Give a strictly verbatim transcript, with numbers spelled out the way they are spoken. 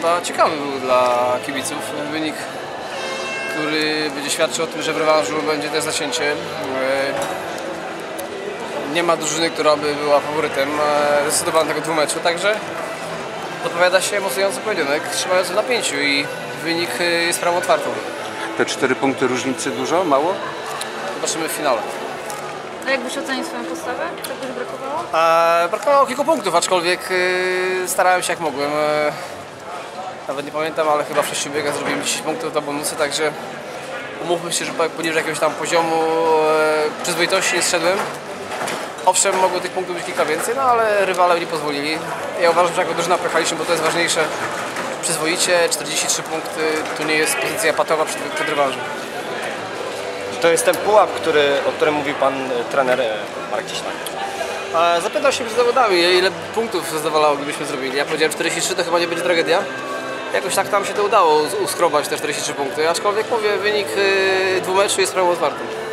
sobota ciekawy był dla kibiców. Wynik, który będzie świadczył o tym, że w rewanżu będzie też zacięcie. Nie ma drużyny, która by była faworytem zdecydowanym tego dwumeczu, także odpowiada się emocjonujący pojedynek, trzymający w napięciu i wynik jest sprawą otwartą. Te cztery punkty różnicy dużo? Mało? Zobaczymy w finale. A jak byś ocenił swoją postawę? Czegoś brakowało? E, brakowało kilku punktów, aczkolwiek e, starałem się jak mogłem. E, nawet nie pamiętam, ale chyba w sześciu biegach zrobiłem dziesięć punktów na bonusy, także umówmy się, że poniżej jakiegoś tam poziomu e, przyzwoitości nie zszedłem. Owszem, mogło tych punktów być kilka więcej, no ale rywale nie pozwolili. Ja uważam, że jako drużyna pojechaliśmy, bo to jest ważniejsze. Przyzwoicie, czterdzieści trzy punkty, to nie jest pozycja patowa przed, przed rewanżem. To jest ten pułap, który, o którym mówił pan trener Marek Cieślak. Zapytał się przed zawodami, ile punktów zadowalało, gdybyśmy zrobili. Ja powiedziałem czterdzieści trzy, to chyba nie będzie tragedia. Jakoś tak tam się to udało uskrobać te czterdzieści trzy punkty, aczkolwiek mówię, wynik dwumeczu jest sprawą otwartą.